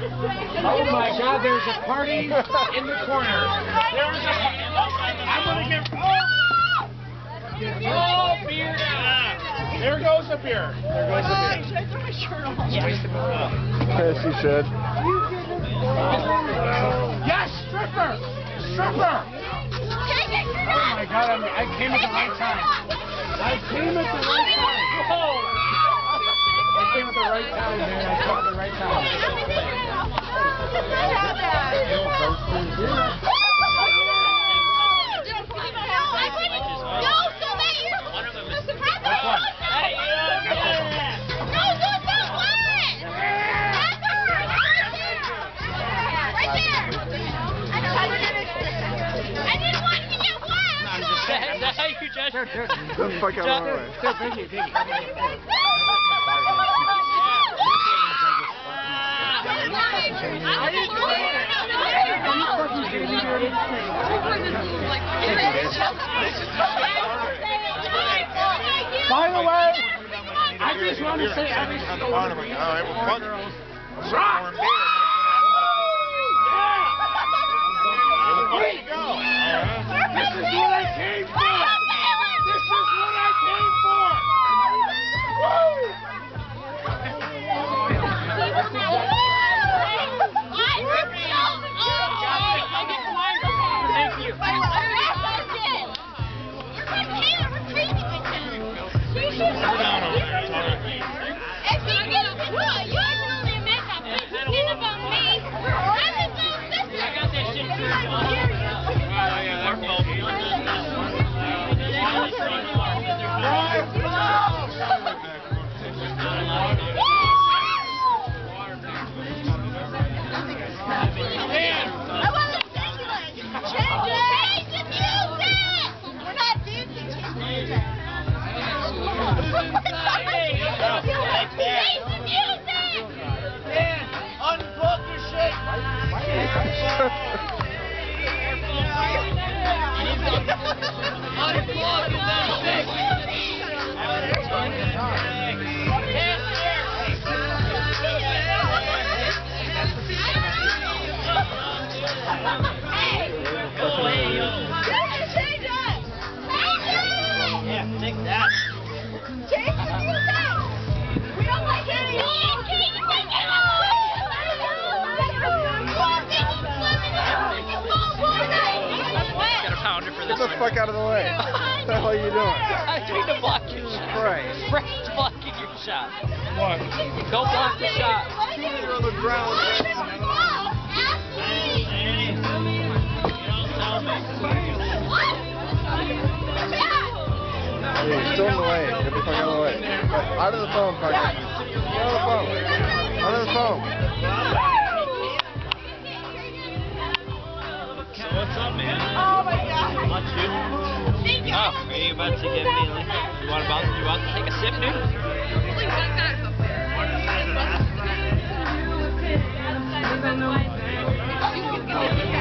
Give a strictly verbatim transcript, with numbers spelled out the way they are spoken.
Oh my God, there's a party in the corner. There's a I'm gonna get Oh, beer! There goes a beer. There goes a beer. Should I throw my shirt on? Yes, Yes, you should. yes, stripper! Stripper! Oh my God, I'm, I came at the right time. I came at the right time. Whoa! I came at the right time, man. I came at the right time. Get the fuck out of my way. Biggie, Biggie. By the way, I just want to say every single one of you girls. Rock! This is what I came for! This is what I came for! Woo! Thank you. Get the fuck out of the way. What the hell are you doing? I'm trying to block your shot. Christ. Frank's blocking your shot. What? Go block the shot. You're on the ground. Hey, you're still in the way. Get the fuck out of the way. Out of the phone, Parker. Get out of the phone. Out of the phone. So what's up, man? Oh my God. What you? Thank you. Oh, are you about to give me? You want about? You want to take a sip, dude? Like one guy up there.